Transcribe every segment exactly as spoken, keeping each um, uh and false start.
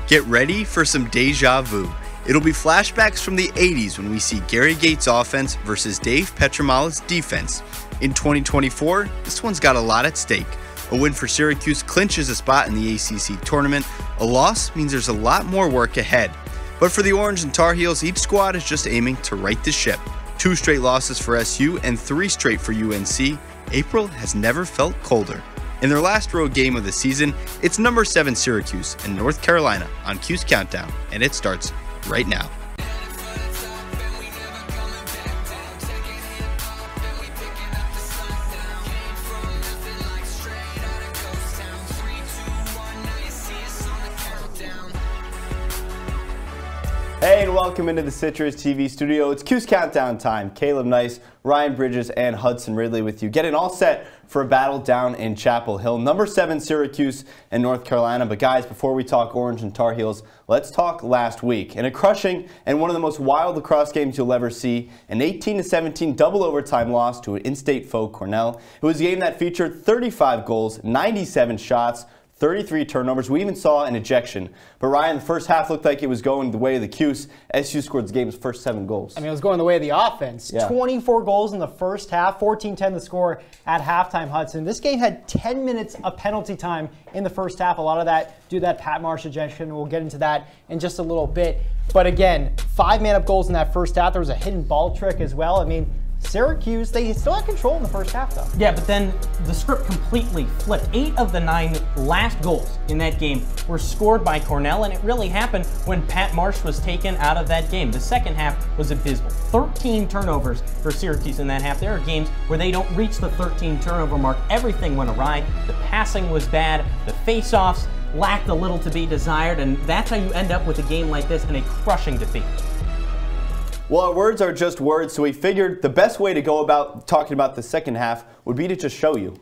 Get ready for some deja vu. It'll be flashbacks from the eighties when we see Gary Gates' offense versus Dave Petromala's defense. In twenty twenty-four, this one's got a lot at stake. A win for Syracuse clinches a spot in the A C C tournament. A loss means there's a lot more work ahead. But for the Orange and Tar Heels, each squad is just aiming to right the ship. Two straight losses for S U and three straight for U N C. April has never felt colder. In their last road game of the season, it's number seven Syracuse and North Carolina on Cuse Countdown, and it starts right now. Hey, and welcome into the Citrus T V studio. It's Cuse Countdown time. Caleb Nice, Ryan Bridges, and Hudson Ridley with you, getting all set for a battle down in Chapel Hill. Number seven Syracuse and North Carolina. But guys, before we talk Orange and Tar Heels, let's talk last week. In a crushing and one of the most wild lacrosse games you'll ever see, an eighteen to seventeen double overtime loss to an in-state foe, Cornell. It was a game that featured thirty-five goals, ninety-seven shots, thirty-three turnovers. We even saw an ejection. But Ryan, the first half looked like it was going the way of the Cuse. S U scored the game's first seven goals. I mean, it was going the way of the offense. Yeah. twenty-four goals in the first half, fourteen ten the score at halftime, Hudson. This game had ten minutes of penalty time in the first half. A lot of that due to that Pat Marsh ejection. We'll get into that in just a little bit. But again, five man-up goals in that first half. There was a hidden ball trick as well. I mean, Syracuse, they still had control in the first half, though. Yeah, but then the script completely flipped. Eight of the nine last goals in that game were scored by Cornell, and it really happened when Pat Marsh was taken out of that game. The second half was abysmal. thirteen turnovers for Syracuse in that half. There are games where they don't reach the thirteen turnover mark. Everything went awry. The passing was bad. The face-offs lacked a little to be desired, and that's how you end up with a game like this and a crushing defeat. Well, our words are just words, so we figured the best way to go about talking about the second half would be to just show you.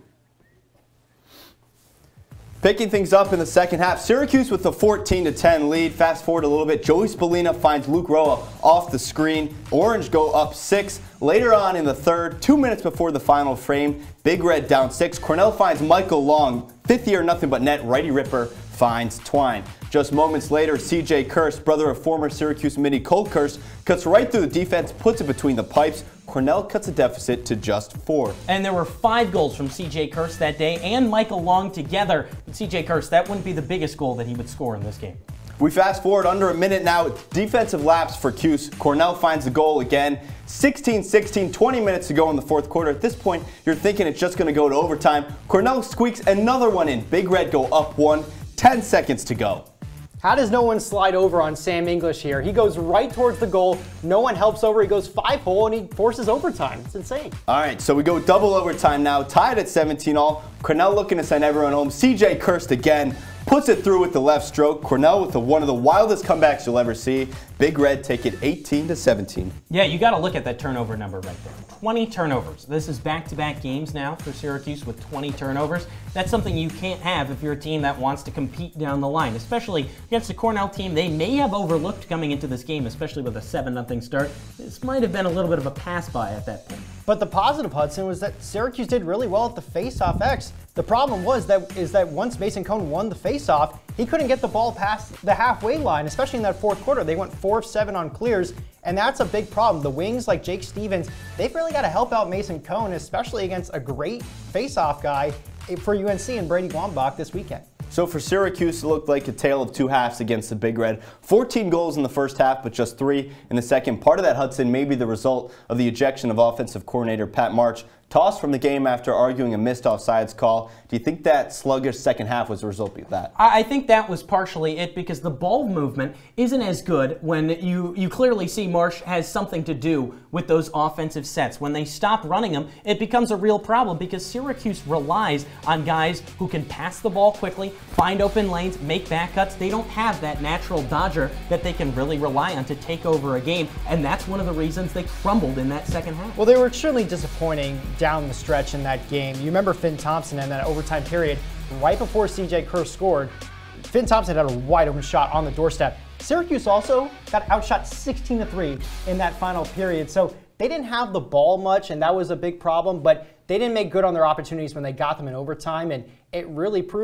Picking things up in the second half, Syracuse with a fourteen to ten lead. Fast forward a little bit, Joey Spallina finds Luke Roa off the screen. Orange go up six. Later on in the third, two minutes before the final frame, Big Red down six. Cornell finds Michael Long, fifth year nothing but net. Righty Ripper finds Twine. Just moments later, C J Kirst, brother of former Syracuse mini Cole Kirst, cuts right through the defense, puts it between the pipes. Cornell cuts a deficit to just four. And there were five goals from C J Kirst that day and Michael Long together. But C J Kirst, that wouldn't be the biggest goal that he would score in this game. We fast forward under a minute now. Defensive lapse for Cuse. Cornell finds the goal again. sixteen sixteen, twenty minutes to go in the fourth quarter. At this point, you're thinking it's just going to go to overtime. Cornell squeaks another one in. Big Red go up one. ten seconds to go. How does no one slide over on Sam English here? He goes right towards the goal. No one helps over. He goes five hole and he forces overtime. It's insane. All right, so we go double overtime now. Tied at seventeen all. Cornell looking to send everyone home. C J Kirst again puts it through with the left stroke. Cornell with the, one of the wildest comebacks you'll ever see. Big Red take it eighteen to seventeen. Yeah, you got to look at that turnover number right there. twenty turnovers. This is back-to-back games now for Syracuse with twenty turnovers. That's something you can't have if you're a team that wants to compete down the line, especially against a Cornell team they may have overlooked coming into this game, especially with a seven nothing start. This might have been a little bit of a pass-by at that point. But the positive, Hudson, was that Syracuse did really well at the face-off X. The problem was that is that once Mason Cone won the face-off, he couldn't get the ball past the halfway line, especially in that fourth quarter. They went four of seven on clears, and that's a big problem. The wings like Jake Stevens, they've really got to help out Mason Cone, especially against a great face-off guy for U N C and Brady Wambach this weekend. So for Syracuse, it looked like a tale of two halves against the Big Red. fourteen goals in the first half, but just three in the second. Part of that, Hudson, may be the result of the ejection of offensive coordinator Pat Marsh, tossed from the game after arguing a missed offsides call. Do you think that sluggish second half was a result of that? I think that was partially it, because the ball movement isn't as good when you, you clearly see Marsh has something to do with those offensive sets. When they stop running them, it becomes a real problem because Syracuse relies on guys who can pass the ball quickly, find open lanes, make back cuts. They don't have that natural dodger that they can really rely on to take over a game, and that's one of the reasons they crumbled in that second half. Well, they were extremely disappointing down the stretch in that game. You remember Finn Thompson in that overtime period, right before C J Kirst scored, Finn Thompson had a wide open shot on the doorstep. Syracuse also got outshot sixteen to three in that final period. So they didn't have the ball much, and that was a big problem, but they didn't make good on their opportunities when they got them in overtime, and it really proved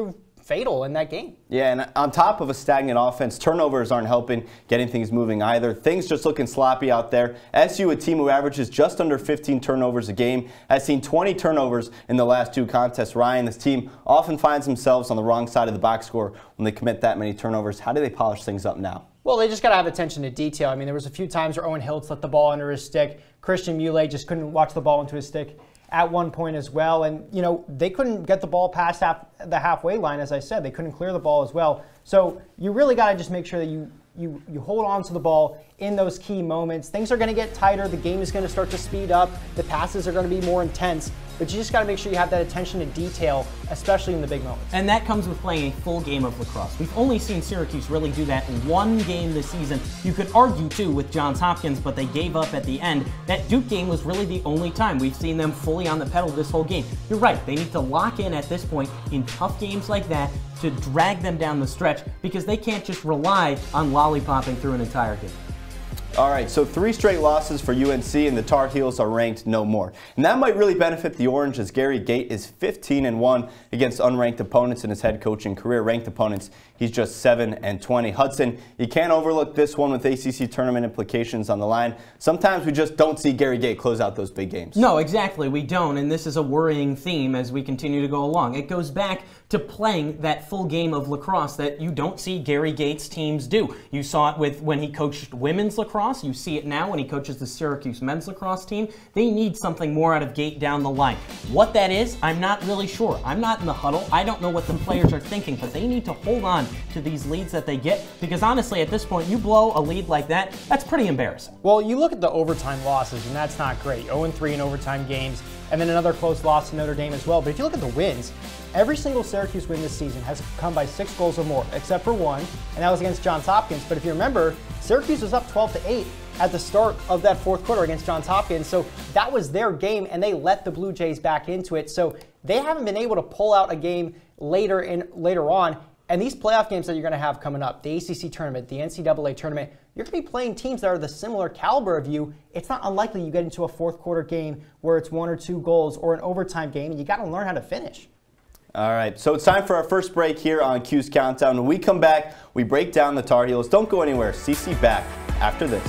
fatal in that game. Yeah, and on top of a stagnant offense, turnovers aren't helping getting things moving either. Things just looking sloppy out there. S U, a team who averages just under fifteen turnovers a game, has seen twenty turnovers in the last two contests. Ryan, this team often finds themselves on the wrong side of the box score when they commit that many turnovers. How do they polish things up now? Well, they just got to have attention to detail. I mean, there was a few times where Owen Hiltz let the ball under his stick. Christian Muley just couldn't watch the ball into his stick at one point as well. And, you know, they couldn't get the ball past half, the halfway line, as I said. They couldn't clear the ball as well. So you really got to just make sure that you, you, you hold on to the ball in those key moments. Things are going to get tighter. The game is going to start to speed up. The passes are going to be more intense. But you just got to make sure you have that attention to detail, especially in the big moments. And that comes with playing a full game of lacrosse. We've only seen Syracuse really do that in one game this season. You could argue, too, with Johns Hopkins, but they gave up at the end. That Duke game was really the only time we've seen them fully on the pedal this whole game. You're right. They need to lock in at this point in tough games like that to drag them down the stretch because they can't just rely on lollipopping through an entire game. All right, so three straight losses for U N C, and the Tar Heels are ranked no more. And that might really benefit the Orange, as Gary Gait is fifteen and one against unranked opponents in his head coaching career. Ranked opponents, he's just seven and twenty. Hudson, you can't overlook this one with A C C tournament implications on the line. Sometimes we just don't see Gary Gait close out those big games. No, exactly, we don't, and this is a worrying theme as we continue to go along. It goes back to playing that full game of lacrosse that you don't see Gary Gait's teams do. You saw it with when he coached women's lacrosse. You see it now when he coaches the Syracuse men's lacrosse team. They need something more out of Gait down the line. What that is, I'm not really sure. I'm not in the huddle. I don't know what the players are thinking, but they need to hold on to these leads that they get because honestly, at this point, you blow a lead like that, that's pretty embarrassing. Well, you look at the overtime losses, and that's not great. oh and three in overtime games, and then another close loss to Notre Dame as well. But if you look at the wins, every single Syracuse win this season has come by six goals or more, except for one, and that was against Johns Hopkins. But if you remember, Syracuse was up twelve to eight at the start of that fourth quarter against Johns Hopkins, so that was their game, and they let the Blue Jays back into it. So they haven't been able to pull out a game later in later on. And these playoff games that you're going to have coming up, the A C C tournament, the N C double A tournament, you're going to be playing teams that are the similar caliber of you. It's not unlikely you get into a fourth quarter game where it's one or two goals or an overtime game, and you got to learn how to finish. All right, so it's time for our first break here on Cuse Countdown. When we come back, we break down the Tar Heels. Don't go anywhere. C C back after this.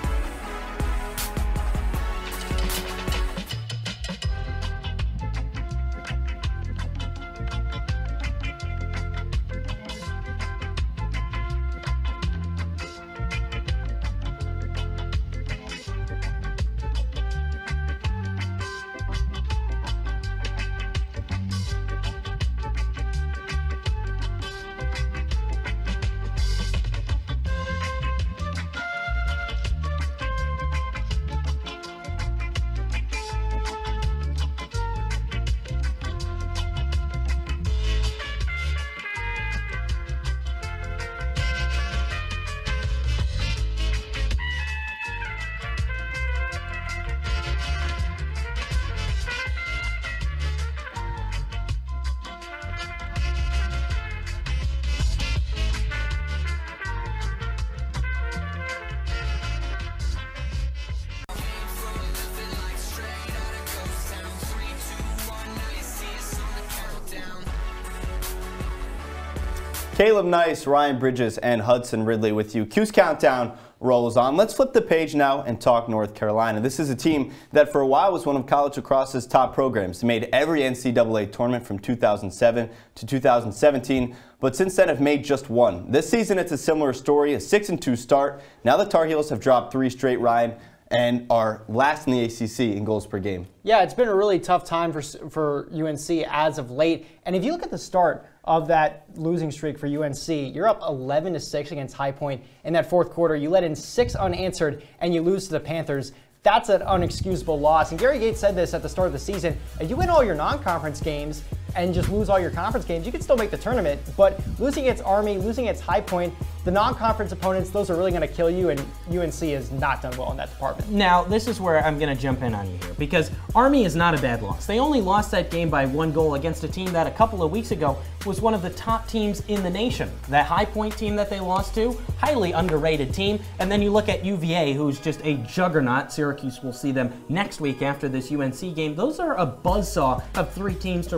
Caleb Nice, Ryan Bridges, and Hudson Ridley with you. Cuse Countdown rolls on. Let's flip the page now and talk North Carolina. This is a team that for a while was one of college lacrosse's top programs. They made every N C double A tournament from two thousand seven to two thousand seventeen, but since then have made just one. This season it's a similar story, a six and two start. Now the Tar Heels have dropped three straight, Ryan, and are last in the A C C in goals per game. Yeah, it's been a really tough time for, for U N C as of late. And if you look at the start of that losing streak for U N C, you're up eleven to six against High Point in that fourth quarter. You let in six unanswered, and you lose to the Panthers. That's an unexcusable loss. And Gary Gait said this at the start of the season. If you win all your non-conference games and just lose all your conference games, you can still make the tournament. But losing against Army, losing against High Point, the non-conference opponents, those are really going to kill you, and U N C has not done well in that department. Now, this is where I'm going to jump in on you here, because Army is not a bad loss. They only lost that game by one goal against a team that a couple of weeks ago was one of the top teams in the nation. That High Point team that they lost to, highly underrated team. And then you look at U V A, who's just a juggernaut. Syracuse will see them next week after this U N C game. Those are a buzzsaw of three teams to run into.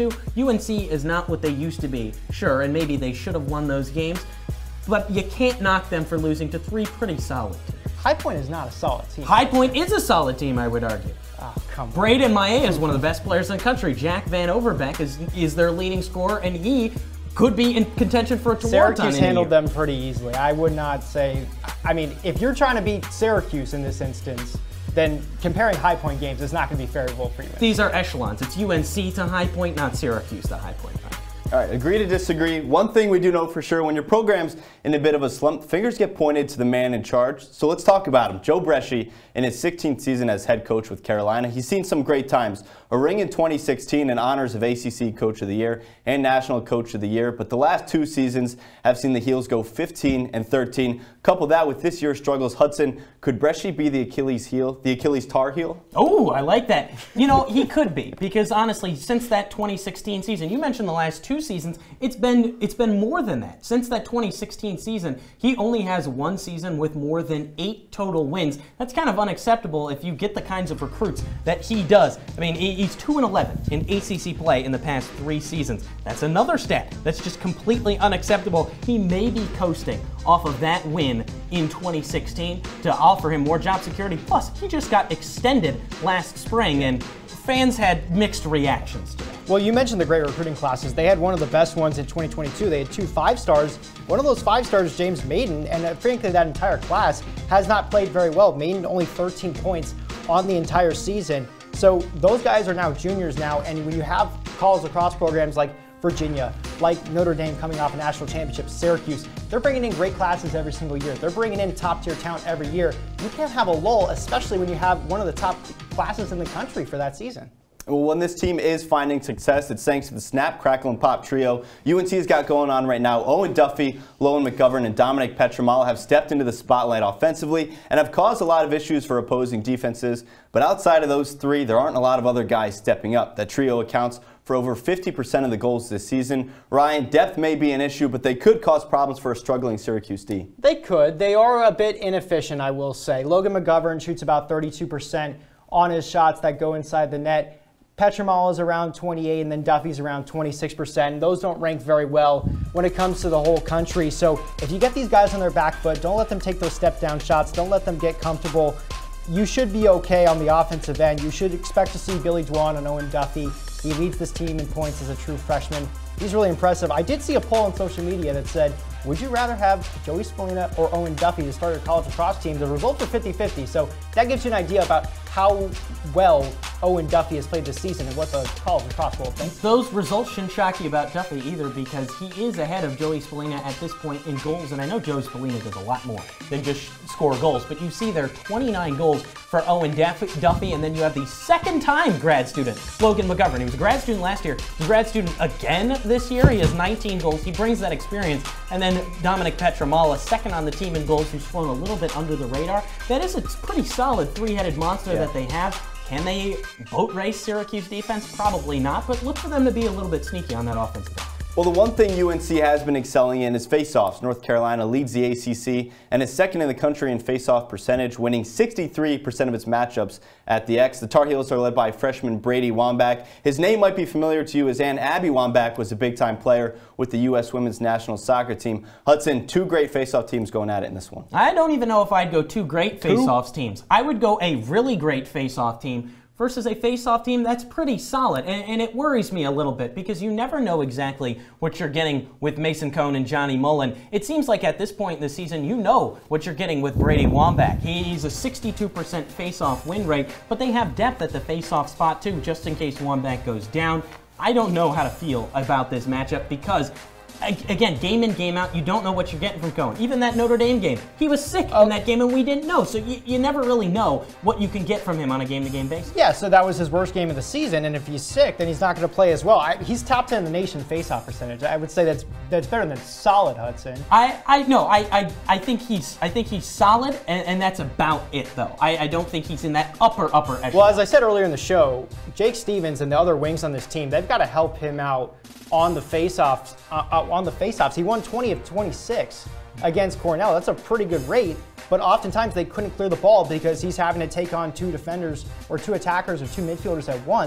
twenty-two, U N C is not what they used to be. Sure, and maybe they should have won those games, but you can't knock them for losing to three pretty solid teams. High Point is not a solid team. High Point is a solid team, I would argue. Oh, come on. Braden Maia is one of the best players in the country. Jack Van Overbeck is, is their leading scorer, and he could be in contention for a Toronto. Syracuse handled them pretty easily. I would not say, I mean, if you're trying to beat Syracuse in this instance, then comparing High Point games is not going to be favorable for you. These are echelons. It's U N C to High Point, not Syracuse to High Point. All right, agree to disagree. One thing we do know for sure, when your program's in a bit of a slump, fingers get pointed to the man in charge. So let's talk about him. Joe Bresci, in his sixteenth season as head coach with Carolina, he's seen some great times. A ring in twenty sixteen and honors of A C C Coach of the Year and National Coach of the Year. But the last two seasons have seen the Heels go fifteen and thirteen. Couple that with this year's struggles. Hudson, could Bresci be the Achilles heel, the Achilles Tar heel? Oh, I like that. You know, he could be, because honestly, since that twenty sixteen season, you mentioned the last two seasons, it's been it's been more than that. Since that twenty sixteen season, he only has one season with more than eight total wins. That's kind of unacceptable if you get the kinds of recruits that he does. I mean, he's two and eleven in A C C play in the past three seasons. That's another stat that's just completely unacceptable. He may be coasting off of that win in twenty sixteen to offer him more job security. Plus, he just got extended last spring, and fans had mixed reactions to that. Well, you mentioned the great recruiting classes. They had one of the best ones in twenty twenty-two. They had two five stars. One of those five stars, James Maiden, and uh, frankly, that entire class has not played very well. Maiden only thirteen points on the entire season. So those guys are now juniors now, and when you have college lacrosse programs like Virginia, like Notre Dame coming off a national championship, Syracuse, they're bringing in great classes every single year. They're bringing in top-tier talent every year. You can't have a lull, especially when you have one of the top classes in the country for that season. Well, when this team is finding success, it's thanks to the snap, crackle, and pop trio U N C's got going on right now. Owen Duffy, Lowen McGovern, and Dominic Petramala have stepped into the spotlight offensively and have caused a lot of issues for opposing defenses. But outside of those three, there aren't a lot of other guys stepping up. That trio accounts for over fifty percent of the goals this season. Ryan, depth may be an issue, but they could cause problems for a struggling Syracuse D. They could. They are a bit inefficient, I will say. Logan McGovern shoots about thirty-two percent on his shots that go inside the net. Petramala is around twenty-eight, and then Duffy's around twenty-six percent. Those don't rank very well when it comes to the whole country. So if you get these guys on their back foot, don't let them take those step-down shots. Don't let them get comfortable. You should be okay on the offensive end. You should expect to see Billy Dwan and Owen Duffy. He leads this team in points as a true freshman. He's really impressive. I did see a poll on social media that said, would you rather have Joey Spallina or Owen Duffy to start your college lacrosse team? The results are fifty fifty, so that gives you an idea about how well Owen Duffy has played this season and what the college lacrosse world thinks. Those results shouldn't shock you about Duffy either, because he is ahead of Joey Spallina at this point in goals, and I know Joey Spallina does a lot more than just score goals, but you see there are twenty-nine goals for Owen Duffy, and then you have the second-time grad student, Logan McGovern. He was a grad student last year. He's a grad student again this year. He has nineteen goals. He brings that experience. And then Dominic Petramala, second on the team in goals, who's flown a little bit under the radar. That is a pretty solid three-headed monster yeah. that they have. Can they boat race Syracuse defense? Probably not, but look for them to be a little bit sneaky on that offensive end. Well, the one thing U N C has been excelling in is faceoffs. North Carolina leads the A C C and is second in the country in faceoff percentage, winning sixty-three percent of its matchups at the X. The Tar Heels are led by freshman Brady Wambach. His name might be familiar to you, as Aunt Abby Wambach was a big-time player with the U S women's national soccer team. Hudson, two great faceoff teams going at it in this one. I don't even know if I'd go two great faceoffs teams. I would go a really great faceoff team versus a face-off team that's pretty solid. And, and it worries me a little bit, because you never know exactly what you're getting with Mason Cone and Johnny Mullen. It seems like at this point in the season, you know what you're getting with Brady Wambach. He's a sixty-two percent face-off win rate, but they have depth at the face-off spot too, just in case Wambach goes down. I don't know how to feel about this matchup, because again, game in, game out, you don't know what you're getting from Cone. Even that Notre Dame game, he was sick oh. in that game and we didn't know. So you, you never really know what you can get from him on a game-to-game basis. Yeah, so that was his worst game of the season, and if he's sick, then he's not going to play as well. I, he's top ten in the nation face-off percentage. I would say that's that's better than solid, Hudson. I I no, I I, I think he's I think he's solid, and, and that's about it though. I, I don't think he's in that upper upper echelon. Well, as I said earlier in the show, Jake Stevens and the other wings on this team, they've got to help him out on the face-offs. Uh, on the face-offs, he won twenty of twenty-six against Cornell. That's a pretty good rate, but oftentimes they couldn't clear the ball because he's having to take on two defenders or two attackers or two midfielders at once.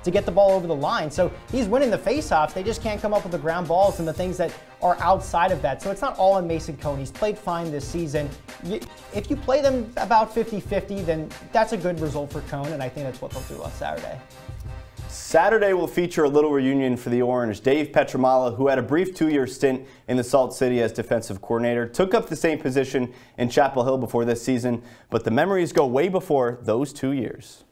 to get the ball over the line. So he's winning the faceoffs. They just can't come up with the ground balls and the things that are outside of that. So it's not all on Mason Cone. He's played fine this season. If you play them about fifty fifty, then that's a good result for Cone, and I think that's what they'll do on Saturday. Saturday will feature a little reunion for the Orange. Dave Pietramala, who had a brief two-year stint in the Salt City as defensive coordinator, took up the same position in Chapel Hill before this season, but the memories go way before those two years.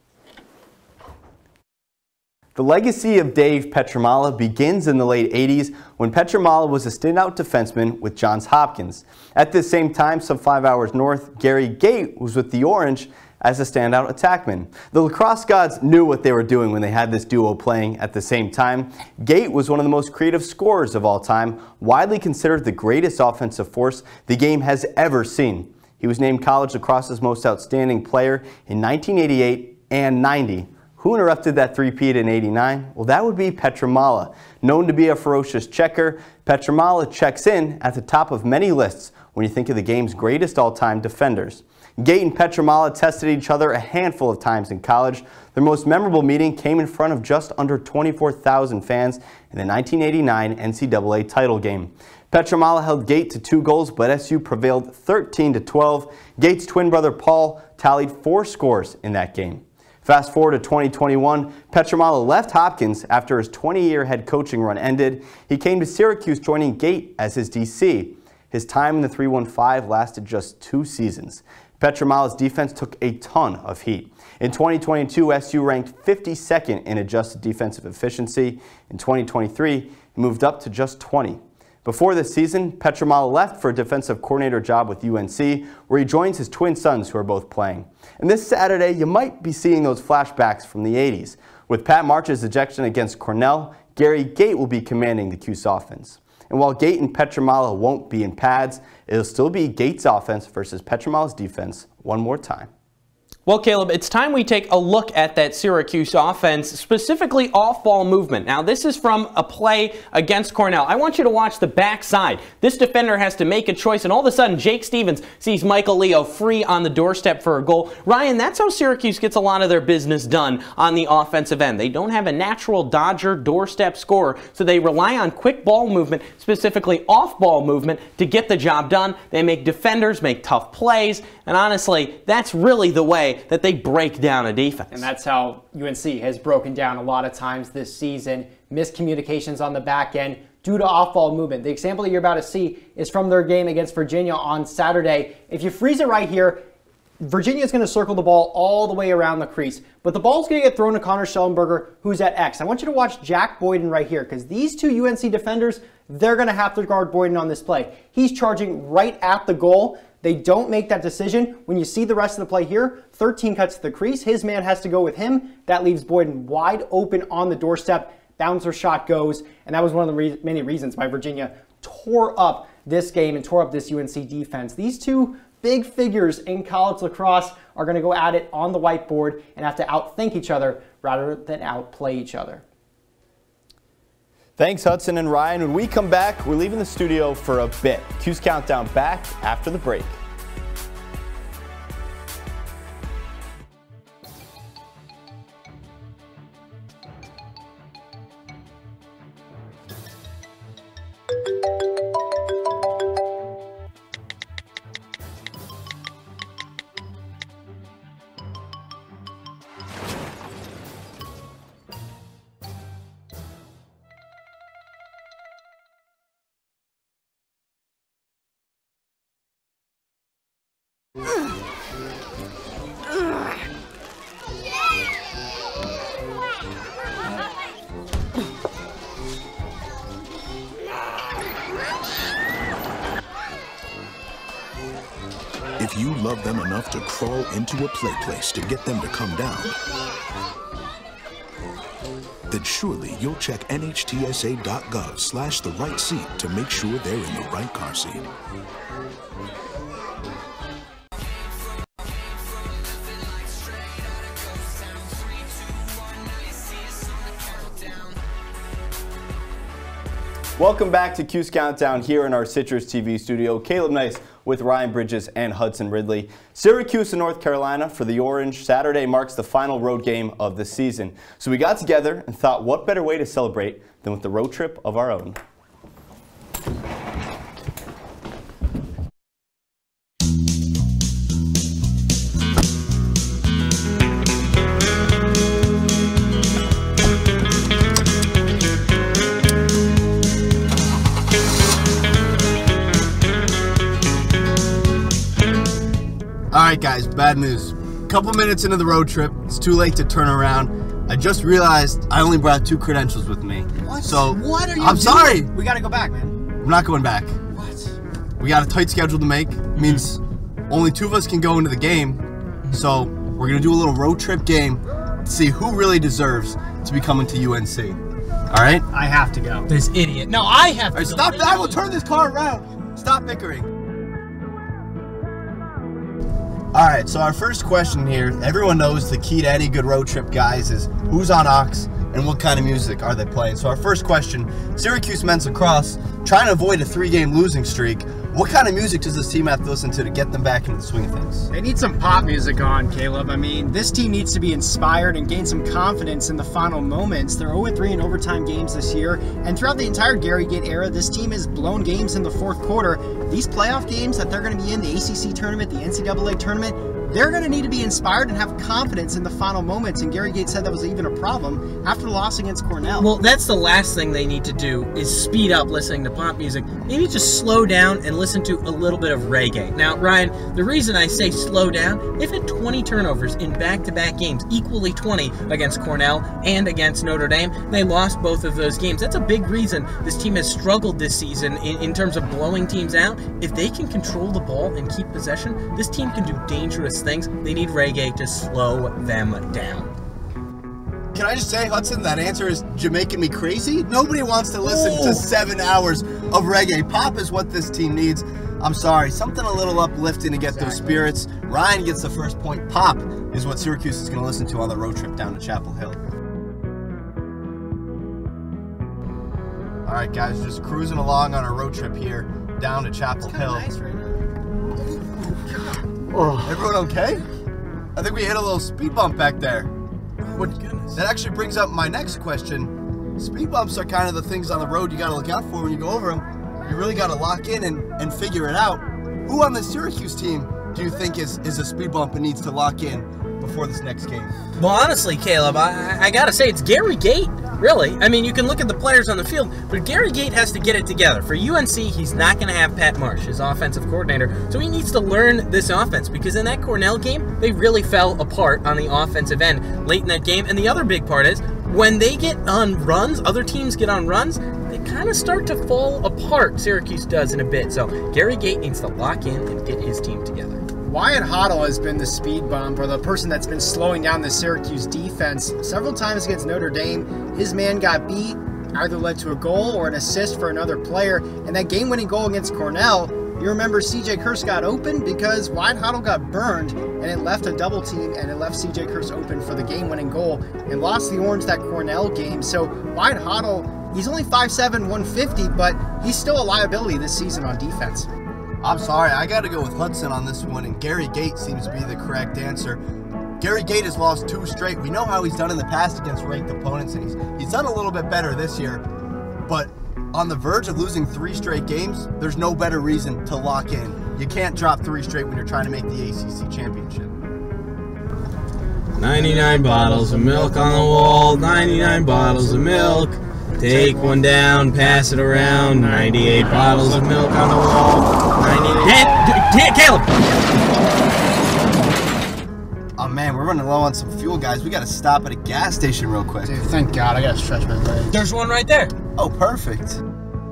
The legacy of Dave Pietramala begins in the late eighties when Pietramala was a standout defenseman with Johns Hopkins. At this same time, some five hours north, Gary Gait was with the Orange as a standout attackman. The lacrosse gods knew what they were doing when they had this duo playing at the same time. Gait was one of the most creative scorers of all time, widely considered the greatest offensive force the game has ever seen. He was named college lacrosse's most outstanding player in nineteen eighty-eight and ninety. Who interrupted that three-peat in eighty-nine? Well, that would be Pietramala. Known to be a ferocious checker, Pietramala checks in at the top of many lists when you think of the game's greatest all-time defenders. Gait and Pietramala tested each other a handful of times in college. Their most memorable meeting came in front of just under twenty-four thousand fans in the nineteen eighty-nine N C double A title game. Pietramala held Gait to two goals, but S U prevailed thirteen to twelve. Gait's twin brother Paul tallied four scores in that game. Fast forward to twenty twenty-one, Pietramala left Hopkins after his twenty-year head coaching run ended. He came to Syracuse, joining Gait as his D C. His time in the three one five lasted just two seasons. Pietramala's defense took a ton of heat. In twenty twenty-two, S U ranked fifty-second in adjusted defensive efficiency. In twenty twenty-three, he moved up to just twentieth. Before this season, Pietramala left for a defensive coordinator job with U N C, where he joins his twin sons who are both playing. And this Saturday, you might be seeing those flashbacks from the eighties. With Pat March's ejection against Cornell, Gary Gait will be commanding the Cuse offense. And while Gait and Pietramala won't be in pads, it'll still be Gait's offense versus Pietramala's defense one more time. Well, Caleb, it's time we take a look at that Syracuse offense, specifically off-ball movement. Now, this is from a play against Cornell. I want you to watch the backside. This defender has to make a choice, and all of a sudden, Jake Stevens sees Michael Leo free on the doorstep for a goal. Ryan, that's how Syracuse gets a lot of their business done on the offensive end. They don't have a natural dodger doorstep scorer, so they rely on quick ball movement, specifically off-ball movement, to get the job done. They make defenders make tough plays, and honestly, that's really the way that they break down a defense. And that's how U N C has broken down a lot of times this season. Miscommunications on the back end due to off-ball movement. The example that you're about to see is from their game against Virginia on Saturday. If you freeze it right here, Virginia is going to circle the ball all the way around the crease, but the ball's going to get thrown to Connor Schellenberger, who's at X. I want you to watch Jack Boyden right here, because these two U N C defenders, they're going to have to guard Boyden on this play. He's charging right at the goal. They don't make that decision. When you see the rest of the play here, thirteen cuts to the crease. His man has to go with him. That leaves Boyden wide open on the doorstep. Bouncer shot goes, and that was one of the re many reasons why Virginia tore up this game and tore up this U N C defense. These two big figures in college lacrosse are going to go at it on the whiteboard and have to outthink each other rather than outplay each other. Thanks, Hudson and Ryan. When we come back, we're leaving the studio for a bit. Cuse Countdown back after the break. If you love them enough to crawl into a play place to get them to come down, then surely you'll check N H T S A dot gov slash the right seat to make sure they're in the right car seat. Welcome back to Cuse Countdown here in our Citrus T V studio. Caleb Nice with Ryan Bridges and Hudson Ridley. Syracuse in North Carolina for the Orange. Saturday marks the final road game of the season. So we got together and thought what better way to celebrate than with the road trip of our own. Alright guys, bad news. Couple minutes into the road trip, it's too late to turn around. I just realized I only brought two credentials with me. What? So, what are you I'm doing? sorry! We gotta go back, man. I'm not going back. What? We got a tight schedule to make. It means only two of us can go into the game. So, we're gonna do a little road trip game to see who really deserves to be coming to U N C. Alright? I have to go. This idiot. No, I have to Alright, go. stop that! I will turn this car around! Stop bickering. Alright, so our first question here, everyone knows the key to any good road trip, guys, is who's on aux and what kind of music are they playing. So our first question, Syracuse men's lacrosse, trying to avoid a three-game losing streak. What kind of music does this team have to listen to to get them back into the swing of things? They need some pop music on, Caleb. I mean, this team needs to be inspired and gain some confidence in the final moments. They're oh and three in overtime games this year, and throughout the entire Gary Gate era, this team has blown games in the fourth quarter. These playoff games that they're going to be in, the A C C tournament, the N C double A tournament, they're going to need to be inspired and have confidence in the final moments, and Gary Gate said that was even a problem after the loss against Cornell. Well, that's the last thing they need to do is speed up listening to pop music. They need to slow down and listen to a little bit of reggae. Now, Ryan, the reason I say slow down, they've had twenty turnovers in back-to-back games, equally twenty against Cornell and against Notre Dame. They lost both of those games. That's a big reason this team has struggled this season in, in terms of blowing teams out. If they can control the ball and keep possession, this team can do dangerous things. They need reggae to slow them down. Can I just say, Hudson, that answer is Jamaican me crazy? Nobody wants to listen Ooh. to seven hours of reggae. Pop is what this team needs. I'm sorry, something a little uplifting to get Exactly. those spirits. Ryan gets the first point. Pop is what Syracuse is going to listen to on the road trip down to Chapel Hill. All right, guys, just cruising along on our road trip here down to Chapel Hill. Nice right now. Oh. Everyone okay? I think we hit a little speed bump back there. Oh, my goodness. That actually brings up my next question. Speed bumps are kind of the things on the road you got to look out for when you go over them. You really got to lock in and, and figure it out. Who on the Syracuse team do you think is, is a speed bump and needs to lock in before this next game? Well, honestly, Caleb, I, I gotta say, it's Gary Gate, really. I mean, you can look at the players on the field, but Gary Gate has to get it together. For U N C, he's not going to have Pat Marsh, his offensive coordinator, so he needs to learn this offense, because in that Cornell game, they really fell apart on the offensive end late in that game. And the other big part is, when they get on runs, other teams get on runs, they kind of start to fall apart. Syracuse does in a bit. So Gary Gate needs to lock in and get his team together. Wyatt Hoddle has been the speed bump, or the person that's been slowing down the Syracuse defense. Several times against Notre Dame, his man got beat, either led to a goal or an assist for another player. And that game-winning goal against Cornell, you remember C J Kurse got open because Wyatt Hoddle got burned, and it left a double team, and it left C J Kurse open for the game-winning goal, and lost the Orange that Cornell game. So Wyatt Hoddle, he's only five seven, one fifty, but he's still a liability this season on defense. I'm sorry, I got to go with Hudson on this one, and Gary Gate seems to be the correct answer. Gary Gate has lost two straight. We know how he's done in the past against ranked opponents, and he's, he's done a little bit better this year. But on the verge of losing three straight games, there's no better reason to lock in. You can't drop three straight when you're trying to make the A C C championship. ninety-nine bottles of milk on the wall, ninety-nine bottles of milk. Take one down, pass it around. ninety-eight bottles of milk on the wall. ninety-eight. Caleb! Oh man, we're running low on some fuel, guys. We got to stop at a gas station real quick. Dude, thank God, I gotta stretch my legs. There's one right there. Oh, perfect.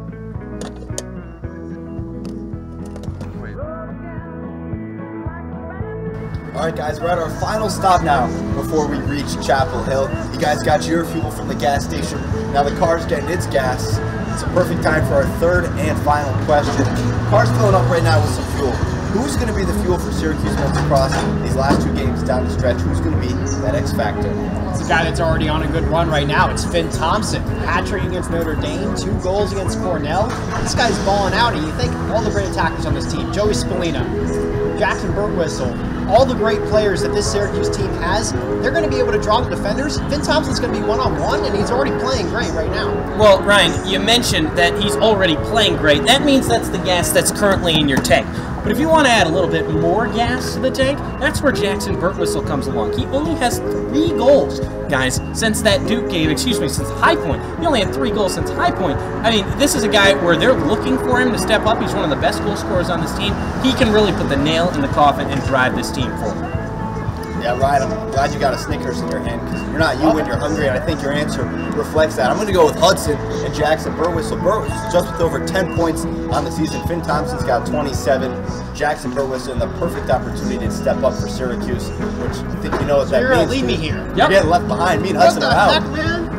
All right, guys, we're at our final stop now before we reach Chapel Hill. You guys got your fuel from the gas station. Now the car's getting its gas. It's a perfect time for our third and final question. Car's filling up right now with some fuel. who's going to be the fuel for Syracuse men's lacrosse these last two games down the stretch? Who's going to be that X factor? It's a guy that's already on a good run right now. It's Finn Thompson. Hat-trick against Notre Dame, two goals against Cornell. This guy's balling out, and you think all the great attackers on this team, Joey Spallina, Jackson Burtwhistle, all the great players that this Syracuse team has, they're going to be able to draw the defenders. Finn Thompson's going to be one-on-one, and he's already playing great right now. Well, Ryan, you mentioned that he's already playing great. That means that's the gas that's currently in your tank. But if you want to add a little bit more gas to the tank, that's where Jackson Burtwhistle comes along. He only has three goals, guys, since that Duke game, excuse me, since High Point. He only had three goals since High Point. I mean, this is a guy where they're looking for him to step up. He's one of the best goal scorers on this team. He can really put the nail in the coffin and drive this team forward. Yeah, Ryan, I'm glad you got a Snickers in your hand, because you're not you when you're hungry, and I think your answer reflects that. I'm going to go with Hudson and Jackson Burtwhistle. Burtwhistle just with over ten points on the season. Finn Thompson's got twenty-seven. Jackson Burtwhistle in the perfect opportunity to step up for Syracuse, which I think you know what that You're means. going to leave me here. You're Yep. getting left behind. Me and Hudson are out. Heck, man?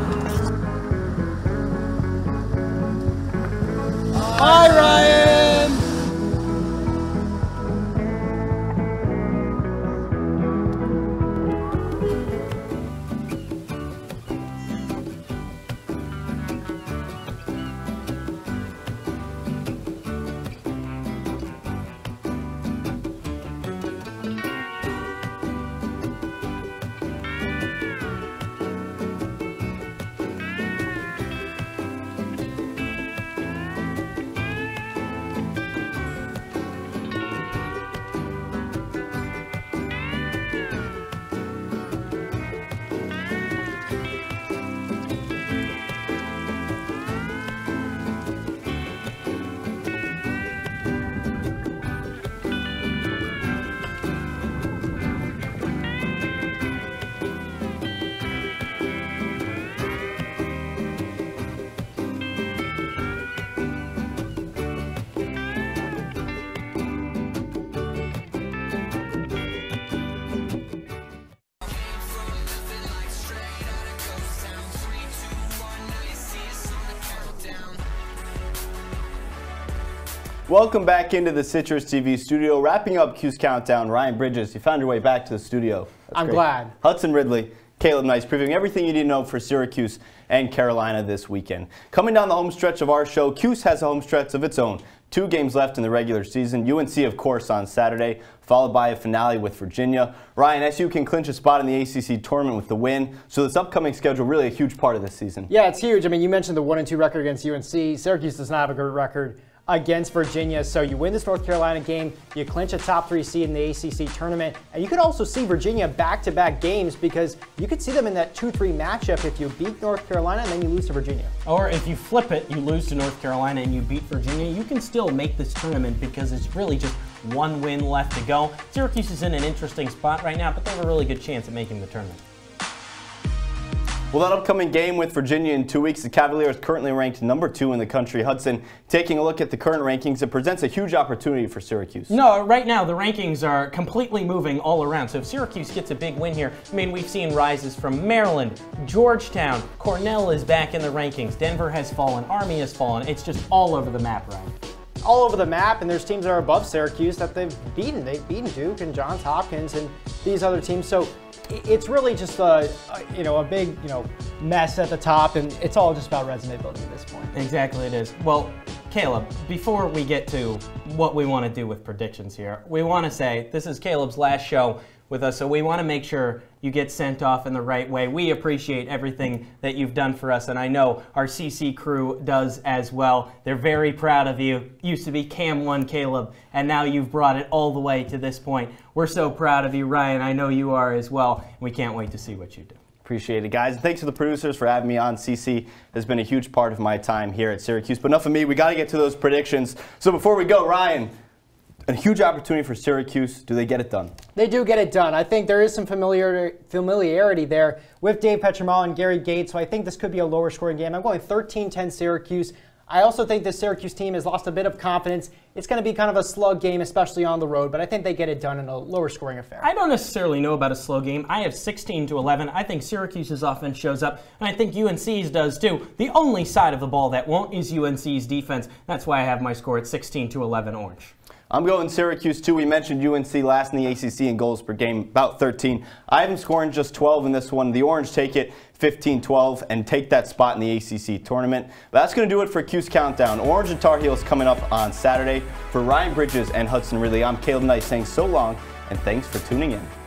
Bye, Ryan! Welcome back into the Citrus T V studio. Wrapping up Cuse Countdown, Ryan Bridges, you found your way back to the studio. That's I'm great. glad. Hudson Ridley, Caleb Nice, previewing everything you need to know for Syracuse and Carolina this weekend. Coming down the home stretch of our show, Cuse has a home stretch of its own. Two games left in the regular season. U N C, of course, on Saturday, followed by a finale with Virginia. Ryan, S U can clinch a spot in the A C C tournament with the win, so this upcoming schedule really a huge part of this season. Yeah, it's huge. I mean, you mentioned the one and two record against U N C. Syracuse does not have a good record against Virginia, so you win this North Carolina game, you clinch a top three seed in the A C C tournament, and you could also see Virginia back-to-back games, because you could see them in that two three matchup if you beat North Carolina and then you lose to Virginia. Or if you flip it, you lose to North Carolina and you beat Virginia, you can still make this tournament because it's really just one win left to go. Syracuse is in an interesting spot right now, but they have a really good chance at making the tournament. Well, that upcoming game with Virginia in two weeks, the Cavaliers currently ranked number two in the country. Hudson, taking a look at the current rankings, it presents a huge opportunity for Syracuse. No, right now the rankings are completely moving all around. So if Syracuse gets a big win here, I mean, we've seen rises from Maryland, Georgetown, Cornell is back in the rankings, Denver has fallen, Army has fallen. It's just all over the map, Ryan. All over the map, and there's teams that are above Syracuse that they've beaten. They've beaten Duke and Johns Hopkins and these other teams. So it's really just a, a you know a big you know mess at the top, and it's all just about resume building at this point. Exactly, it is. Well, Caleb, before we get to what we want to do with predictions here, we want to say this is Caleb's last show with us, so we want to make sure you get sent off in the right way. We appreciate everything that you've done for us, and I know our C C crew does as well. They're very proud of you. Used to be Cam one Caleb, and now you've brought it all the way to this point. We're so proud of you, Ryan. I know you are as well. We can't wait to see what you do. Appreciate it, guys. And thanks to the producers for having me on. C C has been a huge part of my time here at Syracuse. But enough of me. We got to get to those predictions. So before we go, Ryan, a huge opportunity for Syracuse. Do they get it done? They do get it done. I think there is some familiarity, familiarity there with Dave Petromall and Gary Gates, so I think this could be a lower scoring game. I'm going thirteen ten Syracuse. I also think this Syracuse team has lost a bit of confidence. It's going to be kind of a slug game, especially on the road, but I think they get it done in a lower scoring affair. I don't necessarily know about a slow game. I have sixteen to eleven. I think Syracuse's offense shows up, and I think U N C's does too. The only side of the ball that won't is U N C's defense. That's why I have my score at sixteen to eleven Orange. I'm going Syracuse too. We mentioned U N C last in the A C C in goals per game, about thirteen. I have them scoring just twelve in this one. The Orange take it fifteen twelve and take that spot in the A C C tournament. But that's going to do it for Cuse Countdown. Orange and Tar Heels coming up on Saturday. For Ryan Bridges and Hudson Ridley, I'm Caleb Knight saying so long and thanks for tuning in.